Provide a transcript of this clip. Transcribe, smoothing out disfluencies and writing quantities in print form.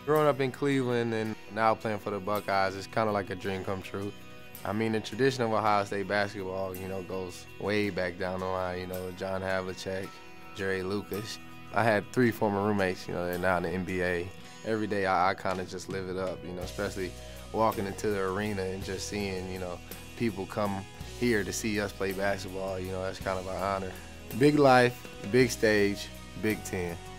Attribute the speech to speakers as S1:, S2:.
S1: Growing up in Cleveland and now playing for the Buckeyes, it's kind of like a dream come true. I mean, the tradition of Ohio State basketball, goes way back down the line. John Havlicek, Jerry Lucas. I had 3 former roommates, they're now in the NBA. Every day I kind of just live it up, especially walking into the arena and just seeing, people come here to see us play basketball. That's kind of an honor. Big life, big stage, Big Ten.